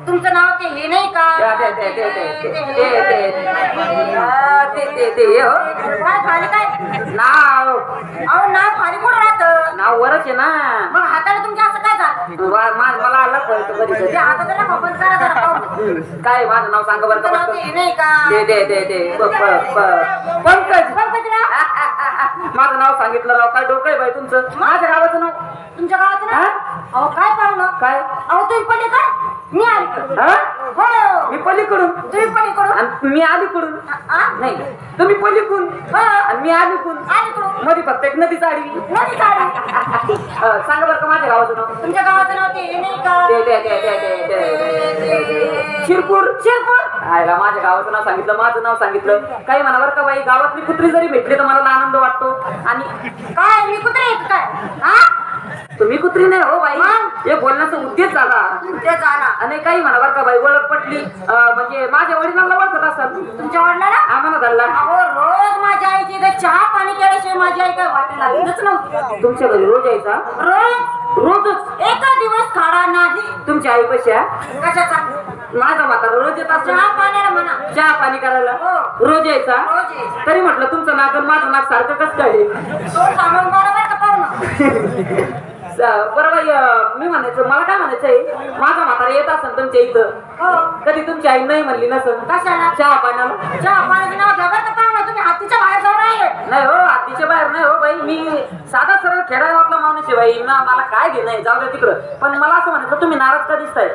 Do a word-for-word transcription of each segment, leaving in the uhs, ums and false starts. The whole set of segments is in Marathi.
तुमचं नाव ते हे नाही का? ते ते ते ते ते ते ते ते हो काय खाली काय नाव. अहो नाव खाली कुठं राहतं? नाव वरच आहे ना. मग हाताला तुमच्या असं काय झालं? मला आलं कळतं कधी कधी. ते हाताला बंद करा जरा पाहू. काय माझं नाव सांगा बरं तुमचं नाव का? ते हे नाही का? ते ते ते ते पंकज. पंकज ना? माझं नाव सांगितलं राव. काय डोकं आहे बाई तुमचं? माझ्या गावाचं नाव. तुमच्या गावाचं ना? अहो काय पाहुणं? काय? अहो तुम्ही पहिले काय? मी अलीकडून. हो मी पलीकडून. तुम्ही पलीकडून आणि मी अलीकडून. आ? नाही तुम्ही पलीकडून आणि मी अलीकडून. अलीकडून मध्ये फक्त एक नदी चाडवी. नदी काढून. सांगा बरं का माझ्या गावाचं नाव. तुमच्या गावाचं नाव ते हे नाही का? ते ते ते ते ते शिरपूर. शिरपूर. आयला माझ्या गावाचं नाव सांगितलं, माझं नाव सांगितलं. काही म्हणा बरं का बाई, गावातली कुत्री जरी भेटली तर मला आनंद वाटतो. आणि काय मी कुत्रे येत काय? हा तुम्ही कुत्री नाही हो बाई. हे बोलण्याचा उद्देश झाला. ते जाणार. आणि काही म्हणा बरं का बाई, ओळख पटली म्हणजे माझ्या वडिलांना ओळखत असाल. तुमच्या वडिलांना? आम्हाला झाला. अहो रोज माझ्या आईची इथे चहा पाणी केल्याशिवाय माझी आई काय वाटेला लागतच नव्हती. तुमच्या घरी रोज यायचा? रोज रोजच. एका दिवस खाडा नाही. तुमच्या आई कशा? कशाचा? माझा म्हातारा रोज येत असतो. चहा पाण्याला म्हणा. चहा पाणी करायला हो. रोज यायचा? रोज यायचा. तरी म्हटलं तुमचं नाक आणि माझं नाक सारखं कसं काय? तो सामान बरोबर का पाहुणं? बरोबर. मी म्हणायचं, मला काय म्हणायचंय, माझा म्हातारा येत असेल तुमच्या इथं, हो. कधी तुमची आई नाही म्हणली नसेल कशाला? चहा पाण्याला? चहा पाण्याचं नाव घ्या बरं का पाहुणं. तुम्ही हातीच्या बाहेर जाऊन राहिले. नाही हो, हातीच्या बाहेर नाही हो बाई. मी साधा सरळ खेड्यावातला माणूस आहे बाई. ना मला काय घे नाही, जाऊ द्या तिकडं. पण मला असं म्हणायचं, तुम्ही नाराज का दिसताय?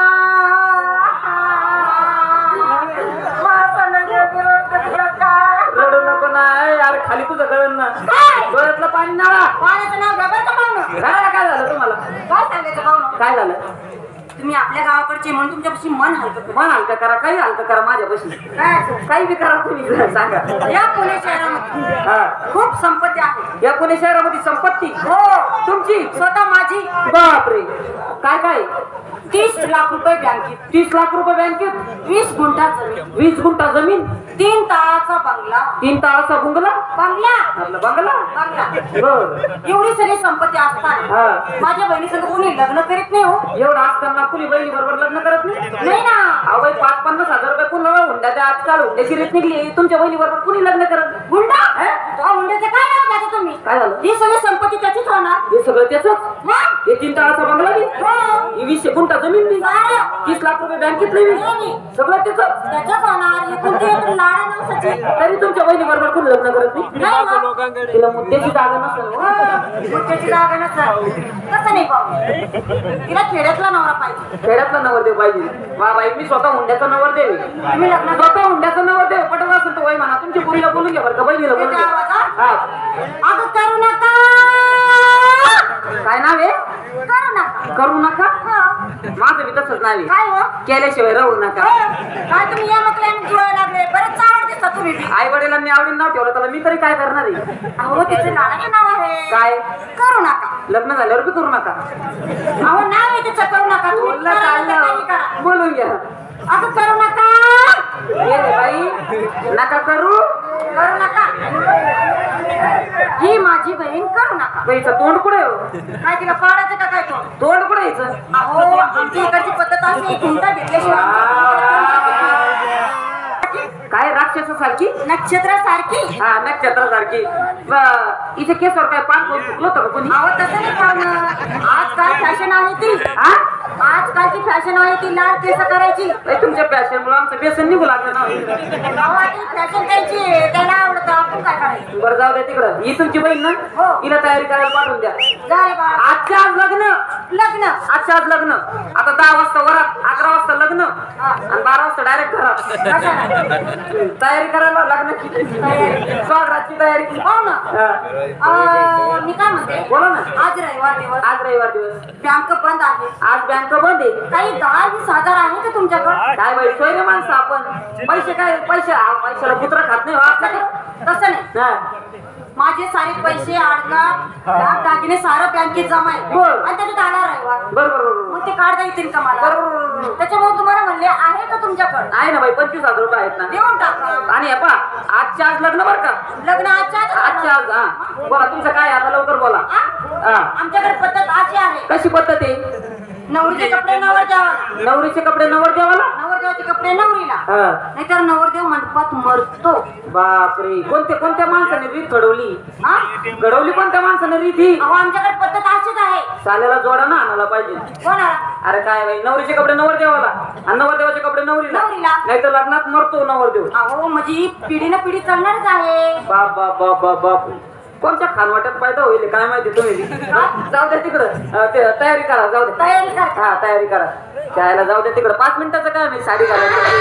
रडू नको ना यार, खाली तुझं कळण ना. डोळ्यातलं पाणी नाळा. पाण्याचं नाव घ्या बरं का पाहुणं. काय काय झालं तुम्हाला? काय सांगायचं पाहुणं? काय झालं? तुम्ही आपल्या गावाकडचे म्हणून तुमच्यापाशी मन हलकं करा. मन हलका करा, काही हलका करा माझ्यापाशी. काय? काही बी करा तुम्ही, सांगा. या पुणे शहरामध्ये हा, खूप संपत्ती आहे. या पुणे शहरामध्ये संपत्ती हो. तुमची स्वतः माझी. बापरे. काय काय? तीस लाख रुपये बँकेत. तीस लाख रुपये बँकेत. वीस गुंठा जमीन. वीस गुंठा जमीन. तीन ताळाचा बंगला. तीन ताळाचा बुंगला. बंगला आपला बंगला. बंगला. बर. एवढी सगळी संपत्ती असताना हा, माझ्या बहिणीसंग कोणी लग्न करीत नाही हो. एवढं असताना कुणी बहिणी बरोबर लग्न करत नाही? नाही ना. अहो बाई, पाच पन्नास हजार रुपये कुणाला हुंडा द्या. आजकाल हुंड्याची रेट निघली. तुमच्या बहिणी बरोबर कुणी लग्न करत? हुंडा? अहो, हुंड्याचं काय नाव घ्यायचं तुम्ही? काय झालं? ही सगळी संपत्ती त्याचीच होणार. हे सगळं त्याच. मग? हे तीन ताळाचा बंगला बी, हो. ही वीस गुंठा जमीन बी, सारं. तीस लाख रुपये बँकेतले बी, नाही. सगळं त्याच. त्याच्याच होणार. एकूण ते एकूण लाडा नवसाची. तरी तुमच्या बहिणी बरोबर कोणी लग्न करत नाही? नाही मग. तिला मुद्द्याची जागा नसेल हो. मुद्द्याची जागा नसेल. तसं नाही पाहू. तिला खेड्यातला नवरा पाहिजे. खेड्यातला नवरदेव पाहिजे. वा बाई, मी स्वतः हुंड्याचा नवरदेव आहे. तुम्ही लग्न स्वतः हुंड्याचा नवरदेव पटत असेल तर वय म्हणा. तुमच्या पुरीला बोलून घ्या बरं का, बहिणीला बोलून घ्या. हा, अगं करू नका. काय नाव आहे? करू नका. करू नका. हा. माझं बी तसंच नाव आहे. काय हो? केल्याशिवाय राहू नका. काय तुम्ही या मकल्याने जुळायला लागले. बरेच चावड दिसता तुम्ही बी. आई वडिलांनी आवडीन नाव ठेवलं त्याला मी तरी काय करणार आहे? अहो तिचं लाडाचं नाव आहे. काय? करू नका. लग्न झाल्यावर बी करू नका. अहो नाव आहे तिचं करू नका. तुम्ही बोललं करा, चाललं. काही करा. बोलून घ्या. अगं करू नका. ये रे बाई, नका करू. करू नका. ही माझी बहीण करू नका. बाईचं तोंड कुठे हो? काय तिला पाडायचं का काय तो? तोंड कुठे यायचं? अहो आमची इकडची पद्धत अशी घुमटा घेतल्याशिवाय काय राक्षसासारखी? नक्षत्रासारखी. हा, नक्षत्रासारखी. इथे केसवर काय पान कोण चुकलं होतं का कोणी? अहो तसं नाही पाहुणं. आजकाल फॅशन आहे ती. हा, आजकालची फॅशन आहे ती लाल केस करायची. तुमच्या फॅशन मुळे आमचं बेसन निघू लागलं ना. अहो ती फॅशन त्यांची त्याला आवडतं. आपण काय करायचं? बरं जाऊ द्या तिकडं. ही तुमची बहीण ना? हो. हिला तयारी करायला पाठवून द्या. झाले बा. आजच्या आज लग्न. लग्न. आजच्या आज लग्न. आता दहा वाजता वरात, अकरा वाजता लग्न आणि बारा वाजता डायरेक्ट घरात. तयारी करायला लग्नाची, स्वागताची तयारी. हो ना. अं, मी काय म्हणते, बोला ना. आज रविवार दिवस. आज रविवार दिवस. बँक बंद आहे. आज बँक बंद आहे. काही दहा वीस हजार आहे का तुमच्याकडे? काय बाई, सोयरे माणसं आपण. पैसे काय, पैसे पैशाला पुत्र खात नाही हो आपल्याकडे. तसं नाही. हा, माझे सारे पैसे अडका दाग दागिने सारं बँकेत जमा आहे. बरं. आणि त्याच्यात आला रविवार. बरोबर बरोबर मग ते काढता येतील का मला? बरोबर. त्याच्यामुळे तुम्हाला म्हणले आहे का तुमच्याकडे? आहे ना बाई, पंचवीस हजार रुपये आहेत ना. देऊन टाका. आणि हे पहा, आजच्या आज लग्न बरं का. लग्न आजच्या आज आजच्या आज. हा, बोला तुमचं काय आता, लवकर बोला. हा? हा, आमच्याकडे पद्धत अशी आहे. कशी पद्धत आहे? नवरीचे कपडे नवर द्यावा नवरीचे कपडे नवर देवाला नवरदेवाचे कपडे नवरीला हा नाहीतर नवरदेव मंडपात मरतो बापरे कोणते कोणत्या माणसाने रीत घडवली हा घडवली कोणत्या माणसाने रीत ही अहो आमच्याकडे पद्धत अशीच आहे साल्याला जोडा ना आणायला पाहिजे कोणाला अरे काय बाई नवरीचे कपडे नवर देवाला आणि नवर देवाचे कपडे नवरीला नवरीला. नाही तर लग्नात मरतो नवरदेव अहो म्हणजे पिढी ना पिढी चालणारच आहे बाप बाप बाप बाप बाप कोणत्या खानवाट्यात फायदा होईल काय माहिती तुम्ही जाऊ द्या तिकडं अं, ते तयारी करा जाऊ द्या तयारी कर हा तयारी करा शाळेला जाऊ द्या तिकडं पाच मिनिटाचं काय मी साडी घालायचं